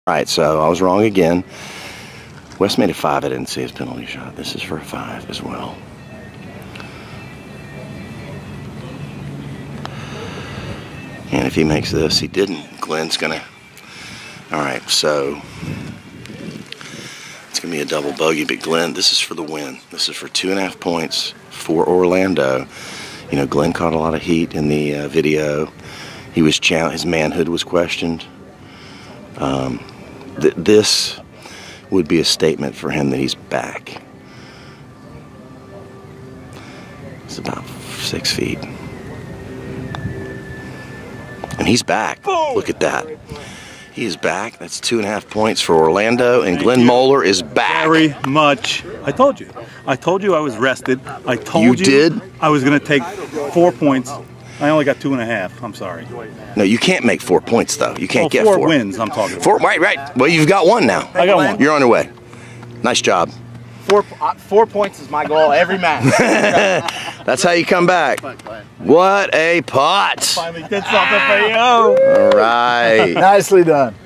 All right, so I was wrong again. Wes made a 5. I didn't see his penalty shot. This is for a 5 as well. And if he makes this, he didn't. Glenn's gonna. All right, so it's gonna be a double bogey, but Glenn, this is for the win. This is for 2.5 points for Orlando. You know, Glenn caught a lot of heat in the video. He was his manhood was questioned. This would be a statement for him that he's back. It's about 6 feet. And he's back. Look at that. He is back. That's 2.5 points for Orlando, and Glenn Moeller is back. Very much. I told you. I told you I was rested. I told you. You did? I was going to take 4 points. I only got 2.5. I'm sorry. No, you can't make 4 points, though. You can't get 4. 4 wins, I'm talking about. 4, right. Well, you've got 1 now. I got 1. You're on your way. Nice job. 4 points is my goal every match. That's how you come back. What a pot. Finally did something for you. All right. Nicely done.